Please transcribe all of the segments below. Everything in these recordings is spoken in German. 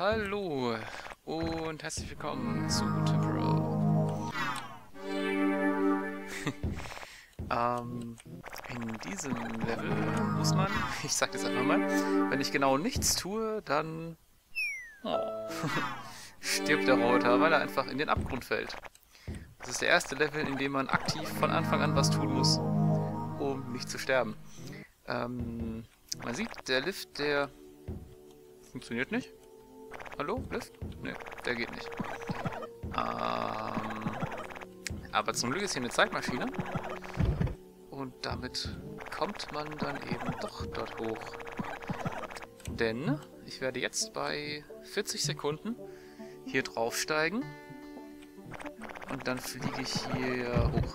Hallo und herzlich willkommen zu Temporal. In diesem Level muss man, ich sag das einfach mal, wenn ich genau nichts tue, dann stirbt der Roboter, weil er einfach in den Abgrund fällt. Das ist der erste Level, in dem man aktiv von Anfang an was tun muss, um nicht zu sterben. Man sieht, der Lift, der funktioniert nicht. Hallo? Lift? Ne, der geht nicht. Aber zum Glück ist hier eine Zeitmaschine. Und damit kommt man dann eben doch dort hoch. Denn ich werde jetzt bei 40 Sekunden hier draufsteigen. Und dann fliege ich hier hoch.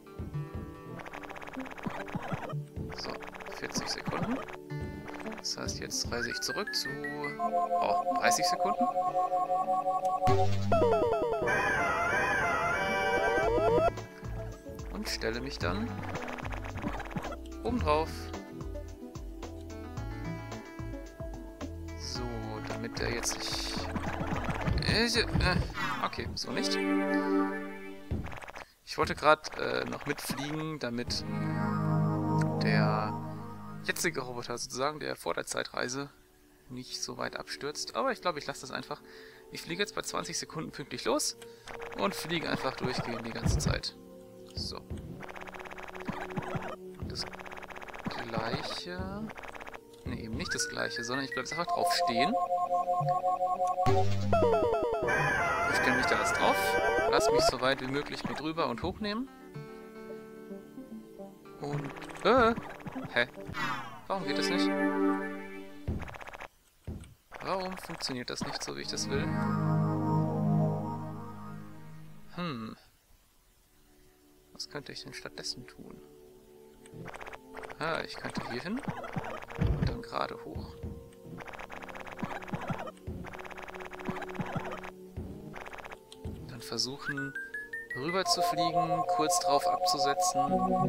So, 40 Sekunden. Das heißt, jetzt reise ich zurück zu 30 Sekunden. Und stelle mich dann oben drauf. So, damit der jetzt nicht... okay, so nicht. Ich wollte gerade noch mitfliegen, damit der jetzige Roboter sozusagen, der vor der Zeitreise, nicht so weit abstürzt. Aber ich glaube, ich lasse das einfach. Ich fliege jetzt bei 20 Sekunden pünktlich los und fliege einfach durchgehend die ganze Zeit. So. Und das gleiche... Ne, eben nicht das gleiche, sondern ich bleibe jetzt einfach drauf stehen. Ich stelle mich da jetzt drauf, lasse mich so weit wie möglich mit rüber und hochnehmen. Und... hä? Warum geht das nicht? Warum funktioniert das nicht so, wie ich das will? Was könnte ich denn stattdessen tun? Ich könnte hier hin und dann gerade hoch. Dann versuchen, rüber zu fliegen, kurz drauf abzusetzen.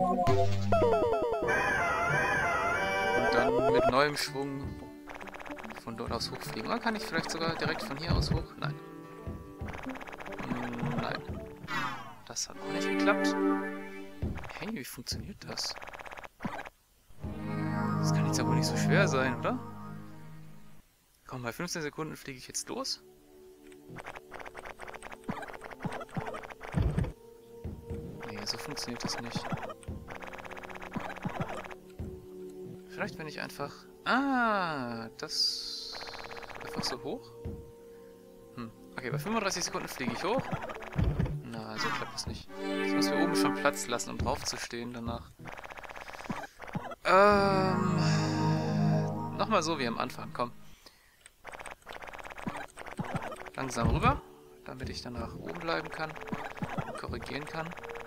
Und dann mit neuem Schwung von dort aus hochfliegen. Oder kann ich vielleicht sogar direkt von hier aus hoch? Nein. Nein. Das hat auch nicht geklappt. Hey, wie funktioniert das? Das kann jetzt aber nicht so schwer sein, oder? Komm, bei 15 Sekunden fliege ich jetzt los. Nee, so funktioniert das nicht. Vielleicht, wenn ich einfach... das... einfach so hoch? Okay, bei 35 Sekunden fliege ich hoch. Na, so klappt das nicht. Ich muss hier oben schon Platz lassen, um drauf zu stehen danach. Nochmal so wie am Anfang, komm. Langsam rüber, damit ich danach oben bleiben kann und korrigieren kann.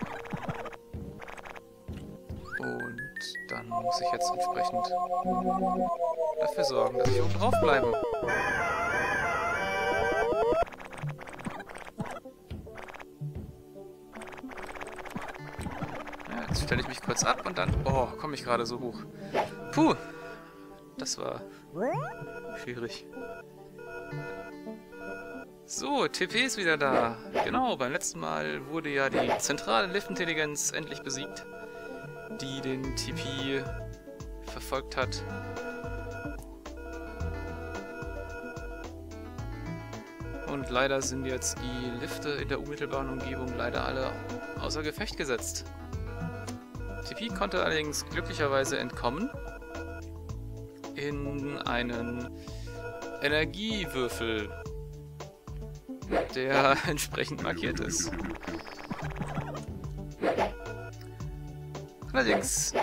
Und dann muss ich jetzt entsprechend dafür sorgen, dass ich oben drauf bleibe. Ja, jetzt stelle ich mich kurz ab und dann... Oh, komme ich gerade so hoch. Puh, das war schwierig. So, TP ist wieder da. Genau, beim letzten Mal wurde ja die zentrale Liftintelligenz endlich besiegt, die den TP verfolgt hat. Und leider sind jetzt die Lifte in der unmittelbaren Umgebung leider alle außer Gefecht gesetzt. TP konnte allerdings glücklicherweise entkommen in einen Energiewürfel, der entsprechend markiert ist. Allerdings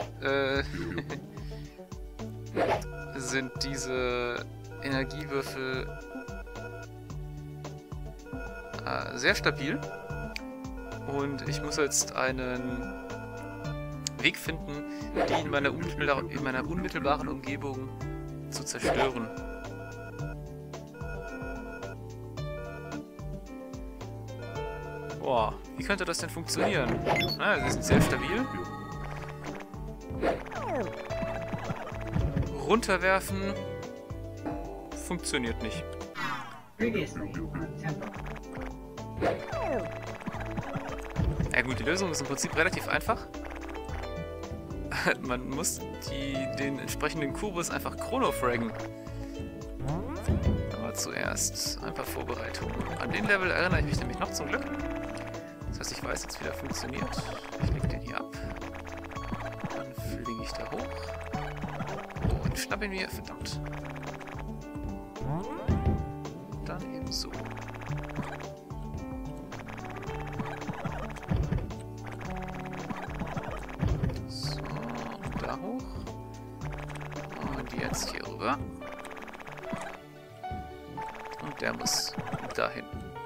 sind diese Energiewürfel sehr stabil und ich muss jetzt einen Weg finden, die in meiner unmittelbaren Umgebung zu zerstören. Boah, wie könnte das denn funktionieren? Sie sind sehr stabil. Runterwerfen funktioniert nicht. Ja gut, die Lösung ist im Prinzip relativ einfach. Man muss den entsprechenden Kubus einfach chronofraggen. Aber zuerst ein paar Vorbereitungen. An den Level erinnere ich mich nämlich noch zum Glück. Das heißt, ich weiß jetzt, wie der funktioniert. Ich lege den hier ab. Dann fliege ich da hoch. Und schnapp ihn mir. Verdammt. Dann eben so. So, und da hoch. Und jetzt hier rüber. Und der muss dahin.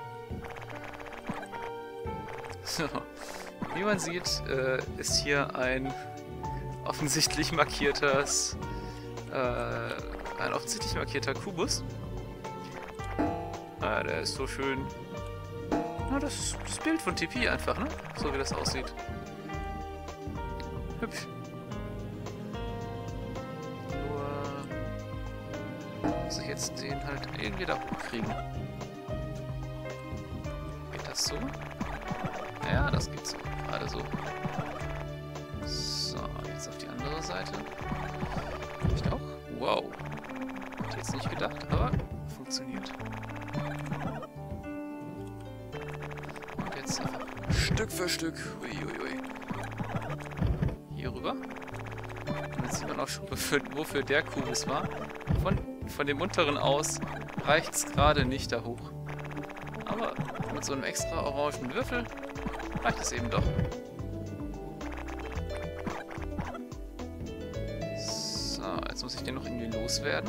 So. Wie man sieht, ist hier ein offensichtlich markierter Kubus. Der ist so schön. Na, das ist das Bild von TP einfach, ne? So wie das aussieht. Hübsch. Nur muss ich jetzt den halt irgendwie da hochkriegen. Geht das so? Ja, das geht so. Gerade so. So, jetzt auf die andere Seite. Nicht auch? Wow. Hätte ich jetzt nicht gedacht, aber funktioniert. Und jetzt einfach Stück für Stück. Uiuiui. Hier rüber. Und jetzt sieht man auch schon, wofür der Kubus war. Von dem unteren aus reicht es gerade nicht da hoch. Aber mit so einem extra orangen Würfel reicht es eben doch. So, jetzt muss ich den noch irgendwie loswerden.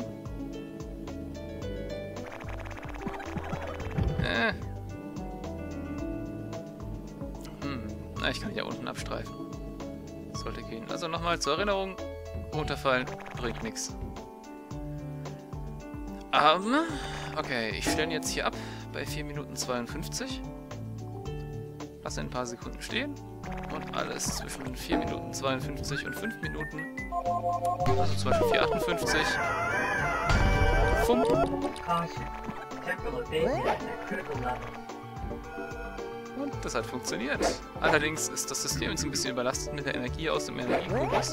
Na, ich kann hier unten abstreifen. Das sollte gehen. Also nochmal zur Erinnerung. Runterfallen bringt nichts. Okay, ich stelle ihn jetzt hier ab bei 4 Minuten 52. Lasse ein paar Sekunden stehen. Und alles zwischen 4 Minuten 52 und 5 Minuten. Also zum Beispiel 4,58. Fump. Und das hat funktioniert. Allerdings ist das System jetzt ein bisschen überlastet mit der Energie aus dem Energiekubus.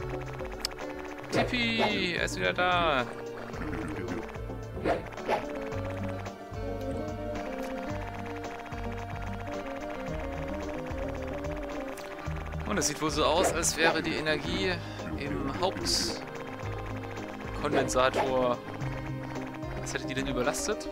Tippi, er ist wieder da. Und es sieht wohl so aus, als wäre die Energie im Hauptkondensator. Was hätte die denn überlastet?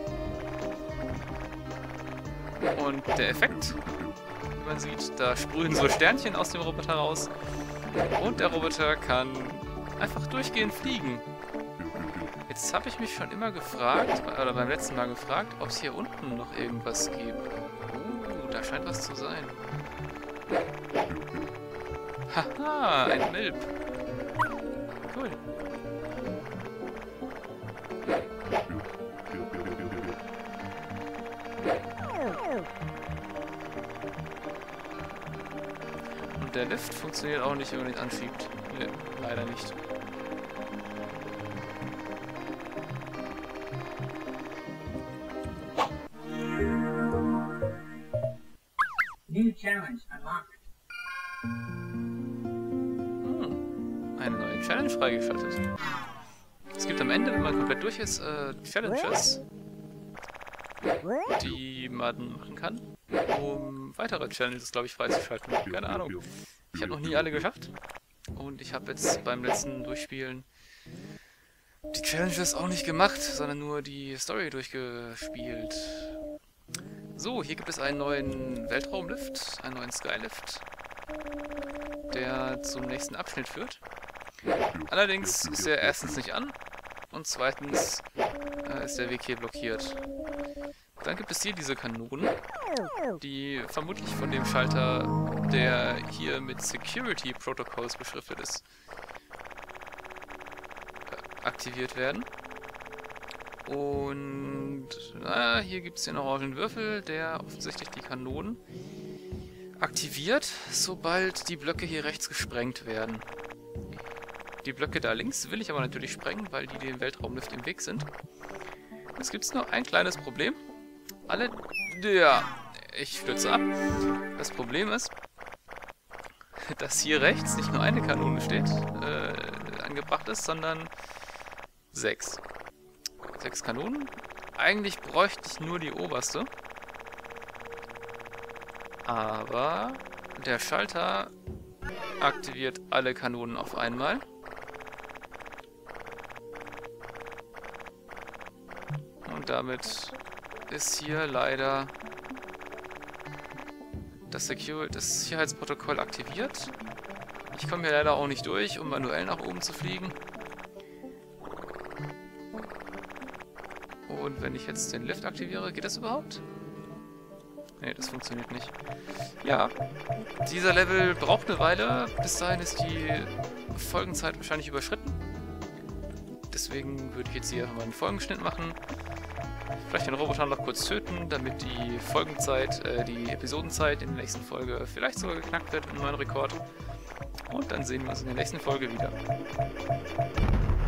Und der Effekt, wie man sieht, da sprühen so Sternchen aus dem Roboter raus. Und der Roboter kann einfach durchgehend fliegen. Jetzt habe ich mich schon immer gefragt, oder beim letzten Mal gefragt, ob es hier unten noch irgendwas gibt. Da scheint was zu sein. Haha, ein Milb. Cool. Und der Lift funktioniert auch nicht, wenn man ihn anschiebt. Nee, leider nicht. New challenge unlocked. Eine neue Challenge freigeschaltet. Es gibt am Ende, wenn man komplett durch ist, Challenges, die man machen kann, um weitere Challenges, glaube ich, freizuschalten. Keine Ahnung. Ich habe noch nie alle geschafft. Und ich habe jetzt beim letzten Durchspielen die Challenges auch nicht gemacht, sondern nur die Story durchgespielt. So, hier gibt es einen neuen Weltraumlift, einen neuen Skylift, der zum nächsten Abschnitt führt. Allerdings ist er erstens nicht an und zweitens ist der Weg hier blockiert. Dann gibt es hier diese Kanonen, die vermutlich von dem Schalter, der hier mit Security Protocols beschriftet ist, aktiviert werden. Und hier gibt es den orangen Würfel, der offensichtlich die Kanonen aktiviert, sobald die Blöcke hier rechts gesprengt werden. Die Blöcke da links will ich aber natürlich sprengen, weil die dem Weltraumlift im Weg sind. Es gibt nur ein kleines Problem. Ja, ich stürze ab. Das Problem ist, dass hier rechts nicht nur eine Kanone steht, angebracht ist, sondern 6. 6 Kanonen. Eigentlich bräuchte ich nur die oberste. Aber der Schalter aktiviert alle Kanonen auf einmal. Und damit ist hier leider das Sicherheitsprotokoll aktiviert. Ich komme hier leider auch nicht durch, um manuell nach oben zu fliegen. Und wenn ich jetzt den Lift aktiviere, geht das überhaupt? Nee, das funktioniert nicht. Ja, dieser Level braucht eine Weile. Bis dahin ist die Folgenzeit wahrscheinlich überschritten. Deswegen würde ich jetzt hier mal einen Folgenschnitt machen. Vielleicht den Roboter noch kurz töten, damit die Folgenzeit, die Episodenzeit in der nächsten Folge vielleicht sogar geknackt wird in meinem Rekord. Und dann sehen wir uns in der nächsten Folge wieder.